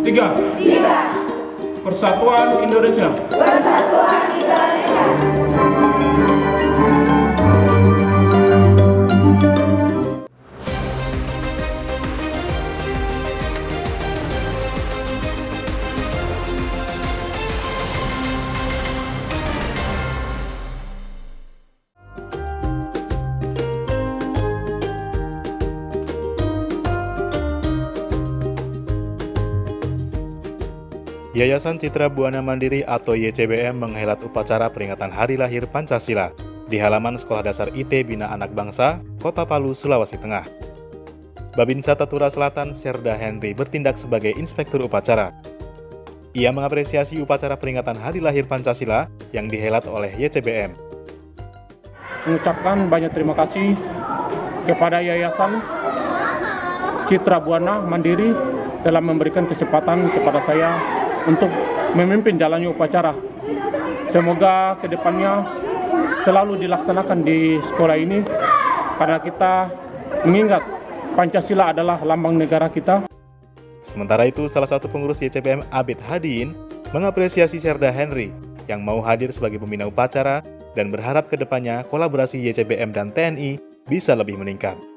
Tiga. Persatuan Indonesia. Yayasan Citra Buana Mandiri atau YCBM menghelat upacara peringatan Hari Lahir Pancasila di halaman Sekolah Dasar IT Bina Anak Bangsa, Kota Palu, Sulawesi Tengah. Babinsa Tatura Selatan, Serda Henry bertindak sebagai inspektur upacara. Ia mengapresiasi upacara peringatan Hari Lahir Pancasila yang dihelat oleh YCBM. Mengucapkan banyak terima kasih kepada Yayasan Citra Buana Mandiri dalam memberikan kesempatan kepada saya untuk memimpin jalannya upacara. Semoga kedepannya selalu dilaksanakan di sekolah ini karena kita mengingat Pancasila adalah lambang negara kita. Sementara itu, salah satu pengurus YCBM Abid Hadiin mengapresiasi Serda Henry yang mau hadir sebagai pembina upacara dan berharap kedepannya kolaborasi YCBM dan TNI bisa lebih meningkat.